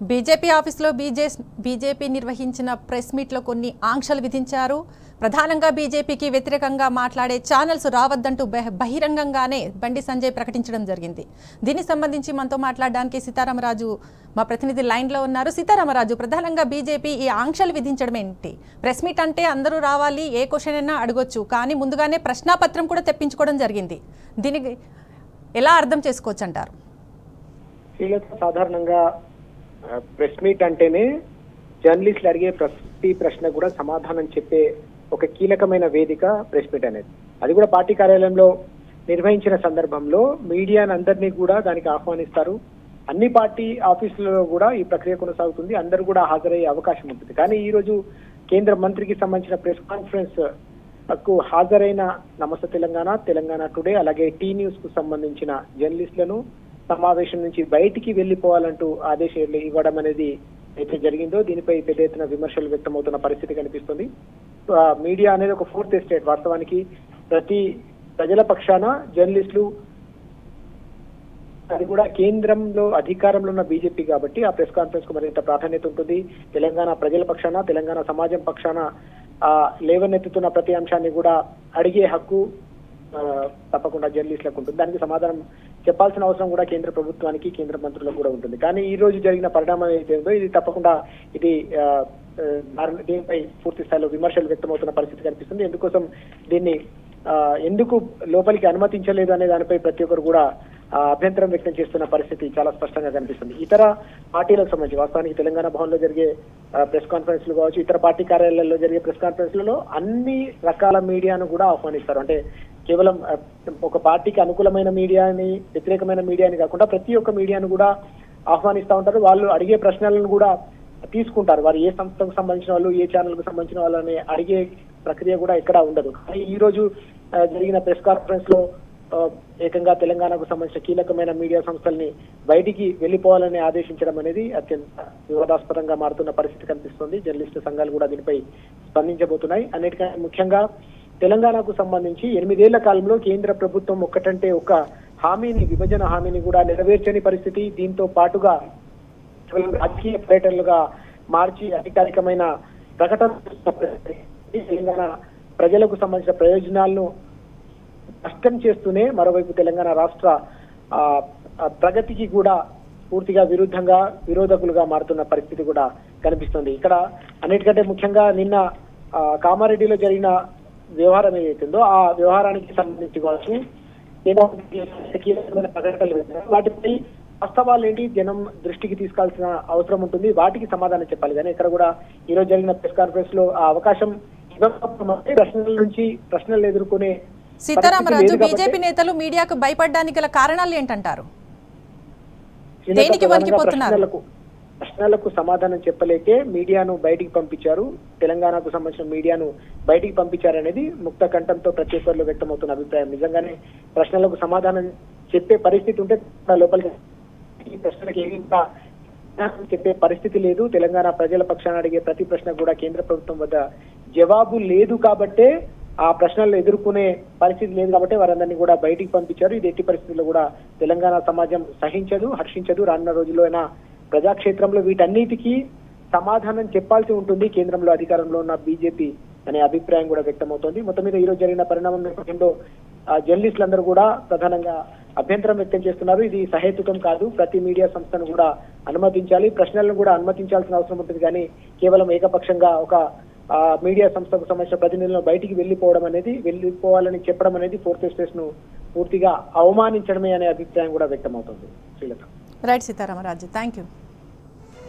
BJP ఆఫీసులో BJP నిర్వహించిన press మీట్లో కొన్ని ఆంక్షలు విధించారు. ప్రధానంగా బీజేపీకి వ్యతిరేకంగా మాట్లాడే ఛానల్స్ రావద్దంటూ బహిరంగంగానే బండి సంజయ్ ప్రకటించడం జరిగింది. దీనికి సంబంధించి మనతో మాట్లాడడానికి సీతారామరాజు మా ప్రతినిధి లైన్లో ఉన్నారు. సీతారామరాజు, ప్రధానంగా బీజేపీ ఈ ఆంక్షలు విధించడం ఏంటి? ప్రెస్ మీట్ అంటే అందరూ రావాలి, ఏ క్వశ్చన్ అయినా అడగొచ్చు, కానీ ముందుగానే ప్రశ్నాపత్రం కూడా తెప్పించుకోవడం జరిగింది. దీనికి ఎలా అర్థం చేసుకోవచ్చు అంటారు? సాధారణంగా ప్రెస్ మీట్ అంటేనే జర్నలిస్టులు అడిగే ప్రతి ప్రశ్న కూడా సమాధానం చెప్పే ఒక కీలకమైన వేదిక ప్రెస్ మీట్ అనేది. అది కూడా పార్టీ కార్యాలయంలో నిర్వహించిన సందర్భంలో మీడియాని అందరినీ కూడా దానికి ఆహ్వానిస్తారు. అన్ని పార్టీ ఆఫీసులలో కూడా ఈ ప్రక్రియ కొనసాగుతుంది. అందరూ కూడా హాజరయ్యే అవకాశం ఉంటుంది. కానీ ఈ రోజు కేంద్ర మంత్రికి సంబంధించిన ప్రెస్ కాన్ఫరెన్స్ కు హాజరైన నమస్తే తెలంగాణ టుడే అలాగే టీ న్యూస్ కు సంబంధించిన జర్నలిస్టులను సమావేశం నుంచి బయటికి వెళ్లిపోవాలంటూ ఆదేశాలు ఇవ్వడం అనేది అయితే జరిగిందో దీనిపై పెద్ద ఎత్తున విమర్శలు వ్యక్తమవుతున్న పరిస్థితి కనిపిస్తుంది. మీడియా అనేది ఒక ఫోర్త్ ఎస్టేట్. వాస్తవానికి ప్రతి ప్రజల పక్షాన జర్నలిస్టులు, అది కూడా కేంద్రంలో అధికారంలో ఉన్న బీజేపీ కాబట్టి ఆ ప్రెస్ కాన్ఫరెన్స్ కు మరింత ప్రాధాన్యత ఉంటుంది. తెలంగాణ ప్రజల పక్షాన, తెలంగాణ సమాజం పక్షాన లేవనెత్తుతున్న ప్రతి అంశాన్ని కూడా అడిగే హక్కు తప్పకుండా జర్నలిస్టులకు ఉంటుంది. దానికి సమాధానం చెప్పాల్సిన అవసరం కూడా కేంద్ర ప్రభుత్వానికి, కేంద్ర మంత్రులకు కూడా ఉంటుంది. కానీ ఈ రోజు జరిగిన పరిణామం ఏదైతే ఇది తప్పకుండా ఇది దీనిపై పూర్తి స్థాయిలో విమర్శలు వ్యక్తమవుతున్న పరిస్థితి కనిపిస్తుంది. ఎందుకోసం దీన్ని ఎందుకు లోపలికి అనుమతించలేదు అనే దానిపై ప్రతి ఒక్కరు కూడా అభ్యంతరం వ్యక్తం చేస్తున్న పరిస్థితి చాలా స్పష్టంగా కనిపిస్తుంది. ఇతర పార్టీలకు సంబంధించి వాస్తవానికి తెలంగాణ భవన్ లో జరిగే ప్రెస్ కాన్ఫరెన్స్ లు కావచ్చు, ఇతర పార్టీ కార్యాలయాల్లో జరిగే ప్రెస్ కాన్ఫరెన్స్ లలో అన్ని రకాల మీడియాను కూడా ఆహ్వానిస్తారు. అంటే కేవలం ఒక పార్టీకి అనుకూలమైన మీడియాని, వ్యతిరేకమైన మీడియాని కాకుండా ప్రతి ఒక్క మీడియాను కూడా ఆహ్వానిస్తూ ఉంటారు. వాళ్ళు అడిగే ప్రశ్నలను కూడా తీసుకుంటారు. వారు ఏ సంస్థకు సంబంధించిన వాళ్ళు, ఏ ఛానల్ కు సంబంధించిన వాళ్ళని అడిగే ప్రక్రియ కూడా ఎక్కడా ఉండదు. కానీ ఈ రోజు జరిగిన ప్రెస్ కాన్ఫరెన్స్ లో ఏకంగా తెలంగాణకు సంబంధించిన కీలకమైన మీడియా సంస్థల్ని బయటికి వెళ్లిపోవాలని ఆదేశించడం అనేది అత్యంత వివాదాస్పదంగా మారుతున్న పరిస్థితి కనిపిస్తుంది. జర్నలిస్టు సంఘాలు కూడా దీనిపై స్పందించబోతున్నాయి. అన్నిటికంటే ముఖ్యంగా తెలంగాణకు సంబంధించి 8 ఏళ్ల కాలంలో కేంద్ర ప్రభుత్వం ఒక్కటంటే ఒక హామీని, విభజన హామీని కూడా నెరవేర్చని పరిస్థితి. దీంతో పాటుగా రాజకీయ పర్యటనలుగా మార్చి అధికారికమైన ప్రకటన తెలంగాణ ప్రజలకు సంబంధించిన ప్రయోజనాలను నష్టం చేస్తూనే మరోవైపు తెలంగాణ రాష్ట్ర ప్రగతికి కూడా పూర్తిగా విరోధకులుగా మారుతున్న పరిస్థితి కూడా కనిపిస్తుంది. ఇక్కడ అన్నిటికంటే ముఖ్యంగా నిన్న కామారెడ్డిలో జరిగిన వ్యవహారం ఏదైతుందో ఆ వ్యవహారానికి సంబంధించి కావచ్చు కీలకమైన ప్రకటనలు వేశారు. వాటిపై వాస్తవాలు ఏంటి జనం దృష్టికి తీసుకాల్సిన అవసరం ఉంటుంది. వాటికి సమాధానం చెప్పాలి. కానీ ఇక్కడ కూడా ఈ రోజు జరిగిన ప్రెస్ కాన్ఫరెన్స్ లో ఆ అవకాశం ప్రశ్నల నుంచి ప్రశ్నలు ఎదుర్కొనే. సీతారామరాజు, బీజేపీ నేతలు మీడియాకు భయపడడానికి గల కారణాలు ఏంటంటారు? దేనికి వణికిపోతున్నారు? ప్రశ్నలకు సమాధానం చెప్పలేకే మీడియాను బయటికి పంపించారు. తెలంగాణకు సంబంధించిన మీడియాను బయటికి పంపించారనేది ముక్త కంఠంతో ప్రతి ఒక్కరిలో వ్యక్తమవుతున్న అభిప్రాయం. నిజంగానే ప్రశ్నలకు సమాధానం చెప్పే పరిస్థితి ఉంటే లోపలికి ఈ ప్రశ్నలకు ఏమి చెప్పే పరిస్థితి లేదు. తెలంగాణ ప్రజల పక్షాన అడిగే ప్రతి ప్రశ్న కూడా కేంద్ర ప్రభుత్వం వద్ద జవాబు లేదు కాబట్టే, ఆ ప్రశ్నలు ఎదుర్కొనే పరిస్థితి లేదు కాబట్టి వారందరినీ కూడా బయటికి పంపించారు. ఇది ఎట్టి పరిస్థితుల్లో కూడా తెలంగాణ సమాజం సహించదు, హర్షించదు. రానున్న రోజుల్లో అయినా ప్రజాక్షేత్రంలో వీటన్నిటికీ సమాధానం చెప్పాల్సి ఉంటుంది కేంద్రంలో అధికారంలో ఉన్న బీజేపీ అనే అభిప్రాయం కూడా వ్యక్తమవుతోంది. మొత్తం మీద ఈ రోజు జరిగిన పరిణామం నేపథ్యంలో జర్నలిస్టులందరూ కూడా ప్రధానంగా అభ్యంతరం వ్యక్తం చేస్తున్నారు. ఇది సహేతుకం కాదు. ప్రతి మీడియా సంస్థను కూడా అనుమతించాలి, ప్రశ్నలను కూడా అనుమతించాల్సిన అవసరం ఉంటుంది. కానీ కేవలం ఏకపక్షంగా ఒక మీడియా సంస్థకు సంబంధించిన ప్రతినిధులను బయటికి వెళ్ళిపోవాలని చెప్పడం అనేది ఫోర్త్ ఎస్టేట్ ను పూర్తిగా అవమానించడమే అనే అభిప్రాయం కూడా వ్యక్తమవుతుంది. Srilatha. Right Sitaramaraju, thank you.